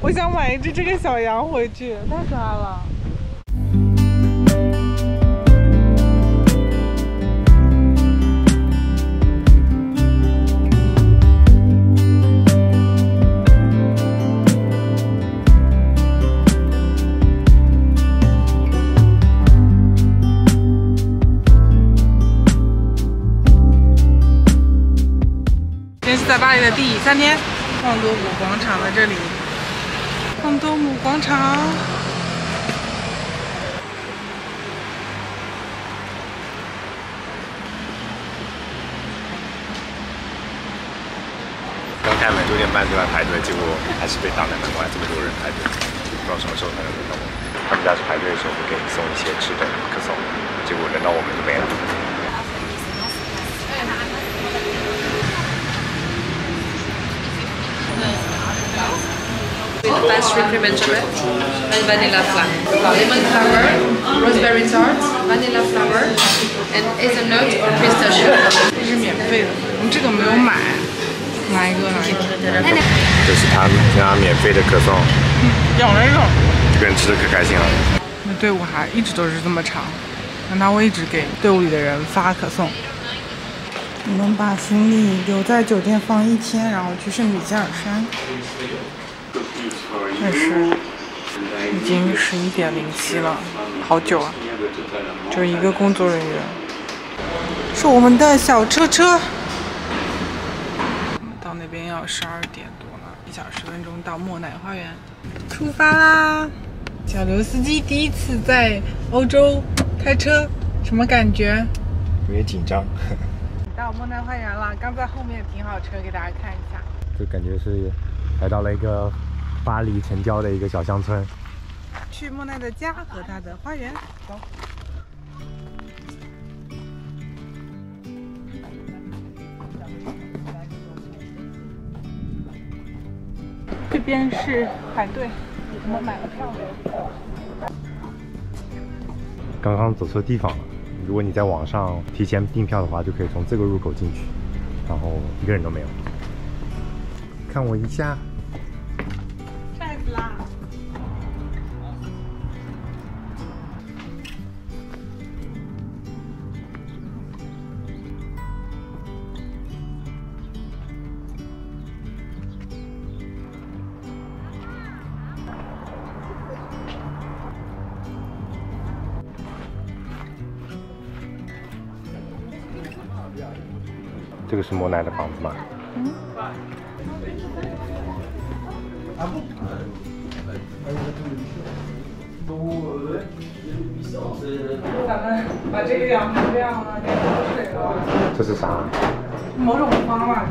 我想买一只这个小羊回去，太可爱了。今天是在巴黎的第3天，旺多姆广场在这里。旺多姆广场， 刚开门9点半就来排队，结果还是被挡在门外，这么多人排队，不知道什么时候才能轮到我们。他们家是排队的时候会给你送一些吃的可颂，结果轮到我们就没了。 With pastry cream and chocolate and vanilla flan. Lemon flower, rosemary tart, vanilla flower, and hazelnut or pistachio. 这是免费的，我们这个没有买，哪一个呢？ 这是他免费的可颂， 咬了一口， 这个人吃的可开心了。 那队伍还一直都是这么长，那他会一直给队伍里的人发可颂。我们把行李留在酒店放1天，然后去圣米歇尔山。但是已经11点07了，好久啊！就一个工作人员。是我们的小车车。到那边要12点多了，1小时10分钟到莫奈花园。出发啦！小刘司机第一次在欧洲开车，什么感觉？ 有点紧张。 到莫奈花园了，刚在后面停好车，给大家看一下。 就感觉是来到了一个巴黎城郊的一个小乡村。 去莫奈的家和他的花园，走。这边是排队，我们买了票了。 刚刚走错地方了。如果你在网上提前订票的话，就可以从这个入口进去，然后一个人都没有。看我一下， 晒死啦！ 这个是莫奈的房子吗？嗯。 咱们把这个养成这样了，给喝水了。 这是啥？ 某种花吧。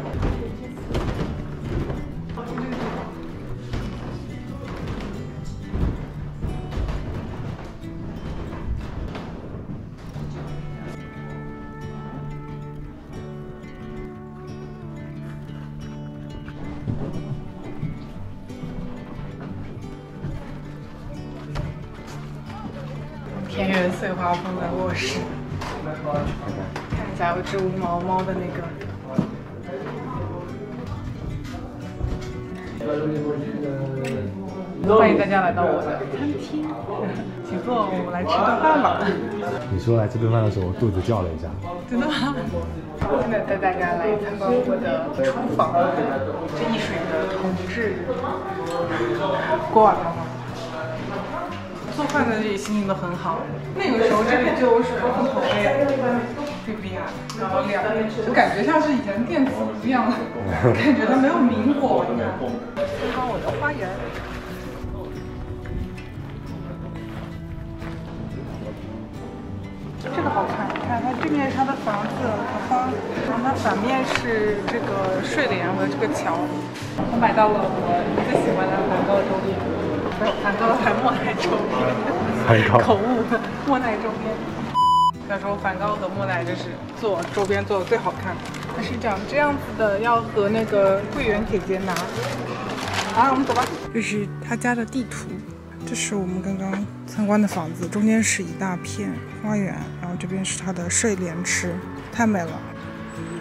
田园碎花风的卧室，看一下有只无毛猫的那个。欢迎大家来到我的餐厅，请坐，我们来吃顿饭吧。 你说来吃顿饭的时候，我肚子叫了一下。 真的吗？现在带大家来参观我的厨房，这一水的统治锅碗瓢盆。做饭在这里心情都很好。那个时候这里就有水龙头杯，对不呀？然后两边，就感觉像是以前电子一样，感觉它没有明火一样。参观我的花园。这个好看，你看它这面是它的房子和花，然后它反面是这个睡莲和这个桥。我买到了我最喜欢的梵高周边。不是梵高还莫奈周边，口误，莫奈周边。他说梵高和莫奈就是做周边做的最好看的，它是长这样子的，要和那个柜员姐姐拿。好，我们走吧。这是他家的地图，这是我们刚刚参观的房子，中间是一大片花园，然后这边是他的睡莲池，太美了。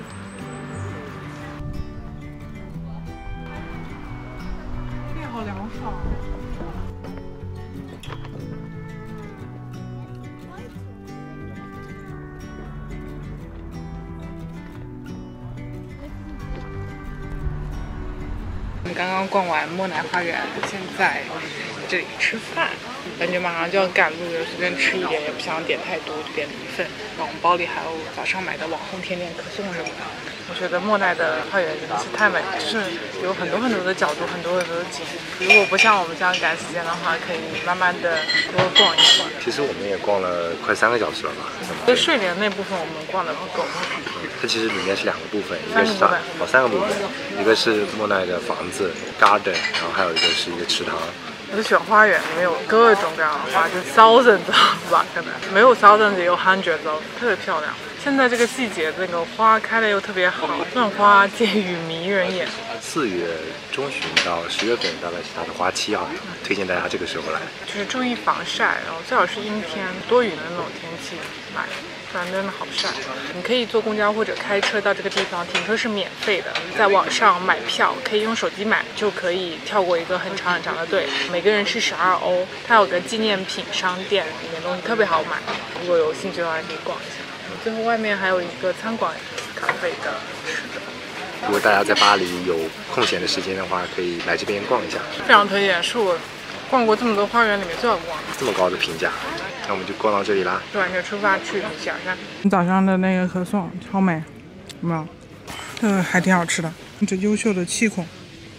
好凉我们刚刚逛完莫奈花园，现在这里吃饭，感觉马上就要赶路了，随便吃一点，也不想点太多，就点了一份。然后我们包里还有早上买的网红甜点可颂什么的。我觉得莫奈的花园真的是太美，就是有很多的角度，很多的景。如果不像我们这样赶时间的话，可以慢慢的多逛一逛。 其实我们也逛了快3个小时了吧？ 这睡莲那部分我们逛的不够。 它其实里面是2个部分，一个是3个部分，一个是莫奈的房子 garden， 然后还有一个是一个池塘。 我是选花园，里面有各种各样的花，就 thousands of 吧，可能没有 thousands 也有 hundreds of， 特别漂亮。现在这个季节，那个花开的又特别好，乱花渐欲迷人眼。 4月中旬到10月份大概是它的花期啊，推荐大家这个时候来。 就是注意防晒，然后最好是阴天、多云的那种天气来，不然真的好晒。你可以坐公交或者开车到这个地方，停车是免费的，在网上买票，可以用手机买，就可以跳过一个很长的队，每个人是12欧。它有个纪念品商店，里面东西特别好买，如果有兴趣的话可以逛一下。最后外面还有一个餐馆咖啡的吃的。 如果大家在巴黎有空闲的时间的话，可以来这边逛一下， 非常推荐，是我逛过这么多花园里面最好逛的。 这么高的评价，那我们就逛到这里啦。 吃完就出发去小山。早上的那个可颂超美，有没有？这个还挺好吃的，这优秀的气孔。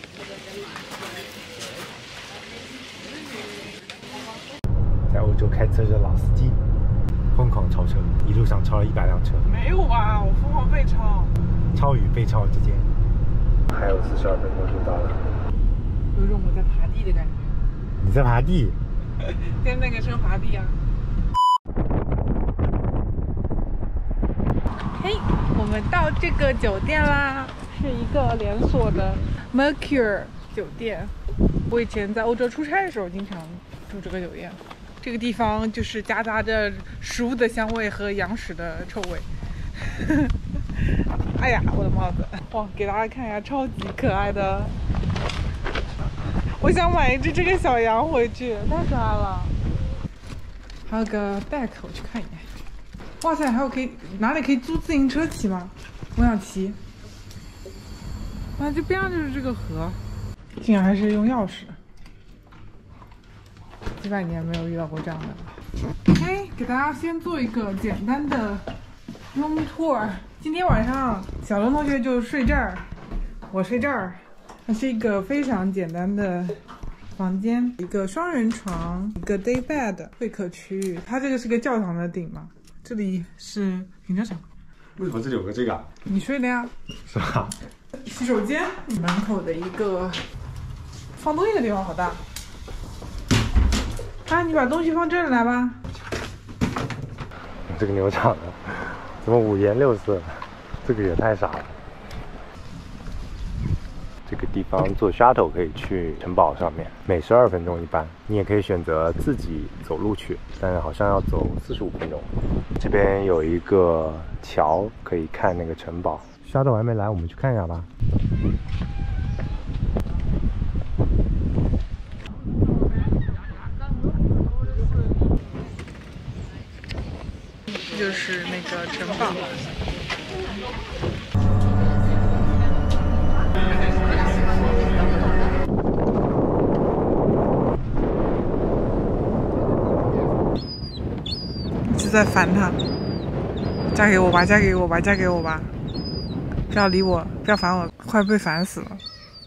在欧洲开车的老司机疯狂超车，一路上超了100辆车。 没有啊，我疯狂被超。 超与被超之间，还有42分钟就到了。 有种我在爬地的感觉。 你在爬地？ 跟那个车爬地啊。嘿，我们到这个酒店啦，是一个连锁的 Mercure 酒店。我以前在欧洲出差的时候经常住这个酒店。这个地方就是夹杂着食物的香味和羊屎的臭味。哎呀，我的帽子！哇，给大家看一下，超级可爱的。我想买一只这个小羊回去，太可爱了。还有个 deck， 我去看一眼。哇塞，还有哪里可以租自行车骑吗？我想骑。哇，这边上就是这个河，竟然还是用钥匙。几百年没有遇到过这样的。OK， 给大家先做一个简单的 room tour。今天晚上小龙同学就睡这儿，我睡这儿。它是一个非常简单的房间，一个双人床，一个 day bed 会客区域。它这个是个教堂的顶嘛，这里是停车场。 为什么这里有个这个啊？ 你睡的呀？ 是吧？ 洗手间门口的一个放东西的地方好大。啊，你把东西放这里来吧。 这个牛场的怎么5颜6色？这个也太傻了。这个地方坐 shuttle 可以去城堡上面，每12分钟一班。你也可以选择自己走路去，但是好像要走45分钟。这边有一个桥可以看那个城堡。shuttle 还没来，我们去看一下吧。 这就是那个城堡。一直在烦他，嫁给我吧，嫁给我吧，嫁给我吧！不要理我，不要烦我，快被烦死了。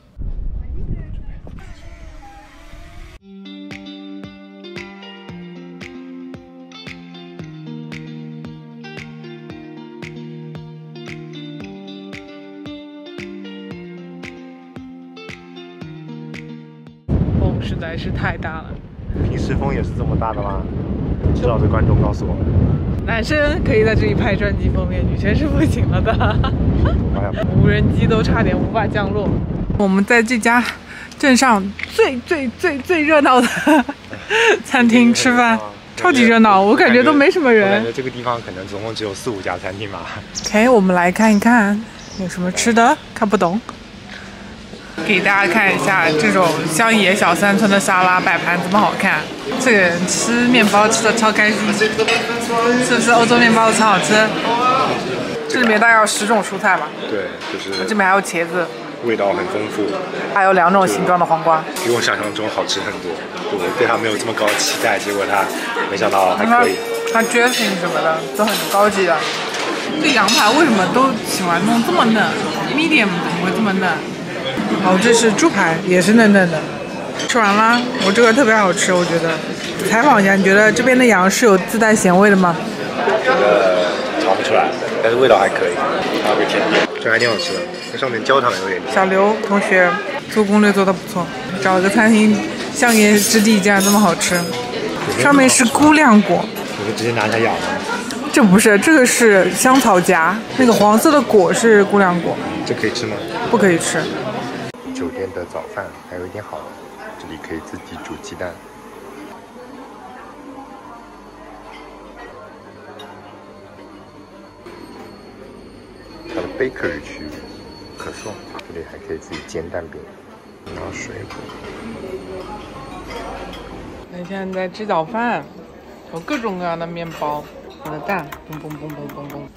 风实在是太大了。 平时风也是这么大的吗？知道的观众告诉我们。 男生可以在这里拍专辑封面，女生是不行了的。无人机都差点无法降落。我们在这家镇上最热闹的餐厅吃饭，超级热闹，我感觉都没什么人。 我感觉这个地方可能总共只有4、5家餐厅吧。 OK， 我们来看一看有什么吃的，看不懂。 给大家看一下这种乡野小山村的沙拉摆盘这么好看，这个人吃面包吃的超开心，是不是欧洲面包超好吃？这里面大概有10种蔬菜吧？ 对，就是这边还有茄子， 味道很丰富， 还有2种形状的黄瓜， 比我想象中好吃很多。我对它没有这么高的期待，结果它没想到还可以。 它 dressing 什么的都很高级的。这羊排为什么都喜欢弄这么嫩 ？medium 怎么会这么嫩？哦，这是猪排，也是嫩嫩的。吃完了，我这个特别好吃，我觉得。采访一下，你觉得这边的羊是有自带咸味的吗？ 觉得尝不出来，但是味道还可以。还有个甜点，这还挺好吃的，这上面焦糖有点。 小刘同学做攻略做得不错，找了个餐厅，乡野之地竟然这么好吃。上面是估量果， 你就直接拿起来咬吗？ 这不是，这个是香草荚，那个黄色的果是估量果。 这可以吃吗？ 不可以吃。 酒店的早饭还有一点好的，这里可以自己煮鸡蛋。它的 bakery 区可颂，这里还可以自己煎蛋饼，然后水果。 你现在在吃早饭，有各种各样的面包，我的蛋，嘣嘣嘣嘣嘣嘣。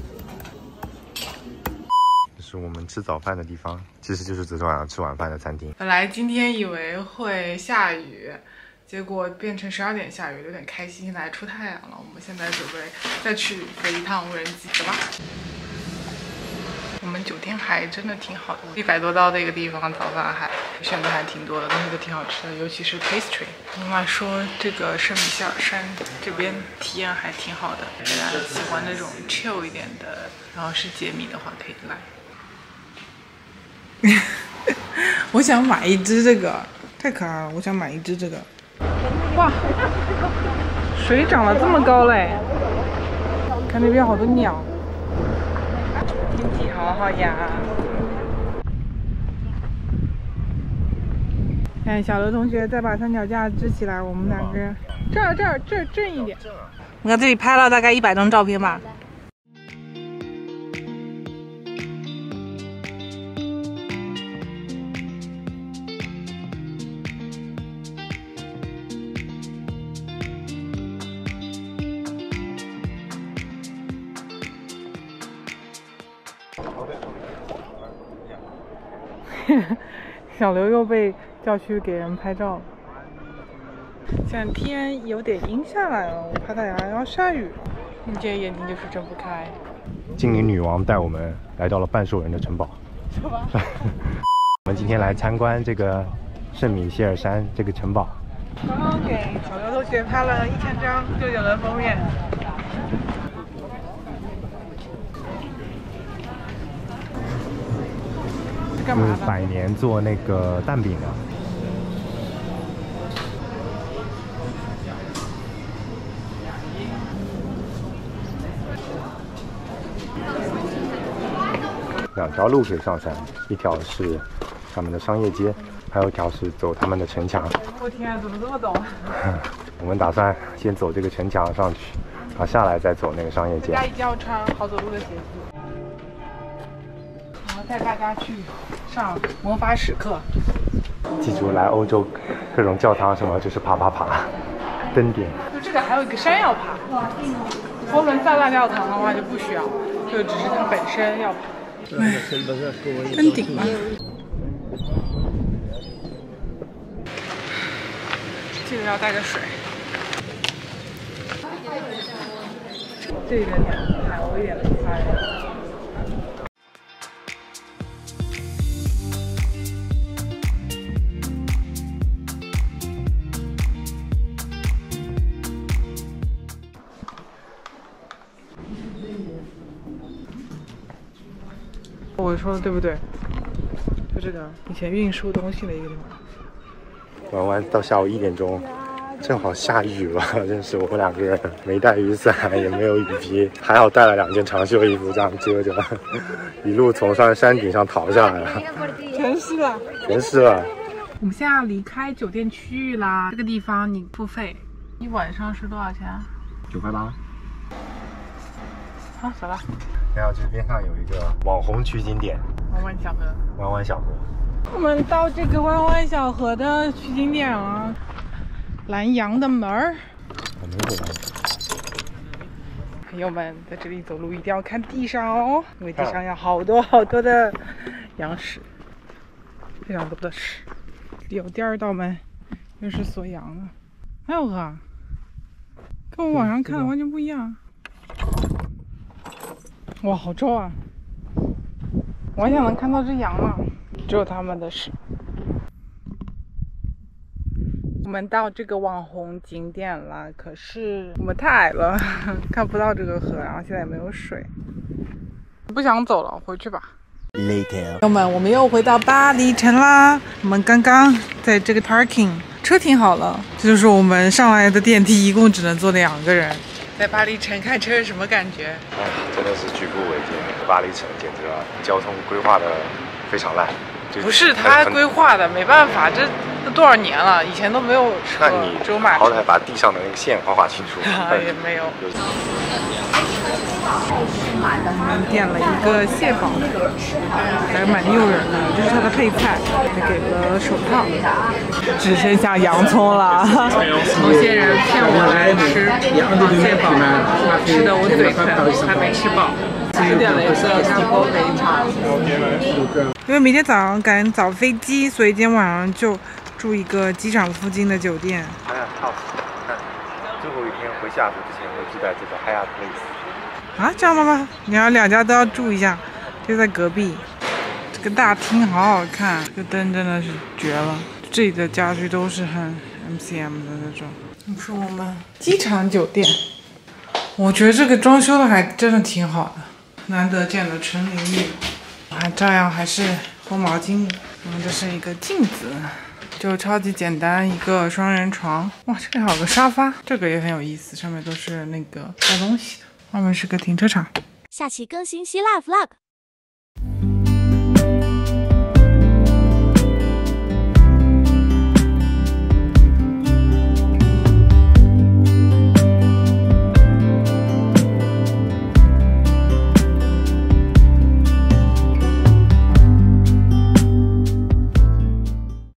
这是我们吃早饭的地方，其实就是昨天晚上吃晚饭的餐厅。 本来今天以为会下雨，结果变成12点下雨，有点开心，现在出太阳了。我们现在准备再去飞一趟无人机，走吧。我们酒店还真的挺好的，100多刀的一个地方，早饭还选择还挺多的，东西都挺好吃的，尤其是 pastry。妈妈说这个圣米歇尔山这边体验还挺好的，大家喜欢那种 chill 一点的，然后是解谜的话可以来。我想买一只这个，太可爱了，我想买一只这个。哇，水涨了这么高嘞！看那边好多鸟。天气好好呀！看小刘同学再把三脚架支起来，我们2个人这儿正一点。我在这里拍了大概100张照片吧。小刘又被叫去给人拍照了。现在天有点阴下来了，我怕它要下雨。你这眼睛就是睁不开。 精灵女王带我们来到了半兽人的城堡。 是吧？ 我们今天来参观这个圣米歇尔山这个城堡。 刚刚给小刘同学拍了1000张舅舅的封面。干嘛的 ？100年做那个蛋饼啊。2条路可以上山，一条是他们的商业街，还有一条是走他们的城墙。 我天啊，怎么这么陡？ 我们打算先走这个城墙上去，然后下来再走那个商业街。 大家一定要穿好走路的鞋子。然后带大家去上魔法史课。 记住，来欧洲各种教堂什么就是爬，登顶。 就这个还有一个山要爬。佛伦萨大教堂的话就不需要，就只是它本身要爬。登顶吧。记得要带个水。这个鸟还有一点拍。我说的对不对？就这个以前运输东西的一个地方。玩完到下午1点钟，正好下雨了，真是我们2个人没带雨伞，也没有雨披，还好带了2件长袖衣服这样遮着，一路从山顶上逃下来了， 全湿了， 全湿了。 我们现在要离开酒店区域啦，这个地方你付费，一晚上是多少钱 ？9块8。 好，走了。 还有这边上有一个网红取景点， 弯弯小河。 弯弯小河， 我们到这个弯弯小河的取景点了，蓝洋的门儿。朋友们，在这里走路一定要看地上哦，因为地上有好多好多的羊屎，非常多的屎。有第二道门，又是锁羊的。还有个，跟我网上看的完全不一样。哇，好臭啊！我还想能看到只羊呢，只有他们的屎。我们到这个网红景点了，可是我们太矮了，看不到这个河，然后现在也没有水，不想走了，回去吧。朋友们，我们又回到巴黎城啦。我们刚刚在这个 parking 车停好了，这就是我们上来的电梯，一共只能坐2个人。在巴黎城开车是什么感觉？ 真的是举步维艰。巴黎城简直了，交通规划的非常烂。 不是他规划的，没办法，这多少年了，以前都没有车，只有马车。 好歹把地上的那个线画清楚。 也没有。我们点了一个蟹堡，还蛮诱人的，这是它的配菜，还给了手套。只剩下洋葱了。某些人骗我来吃蟹堡，吃的我嘴疼，还没吃饱。吃点了一个香锅肥肠。因为明天早上赶早飞机，所以今天晚上就住一个机场附近的酒店。 最后一天回西雅图之前会住在这个 Hyatt Place。 啊，这样的吗？你要2家都要住一下，就在隔壁。这个大厅好好看，这个灯真的是绝了。这里的家具都是很 MCM 的那种。这是我们机场酒店，我觉得这个装修的还真的挺好的，难得见的纯淋浴，还照样还是烘毛巾。然后这是一个镜子，就超级简单，一个双人床。哇，这里还有个沙发，这个也很有意思，上面都是那个带东西的。外面是个停车场。 下期更新希腊 vlog。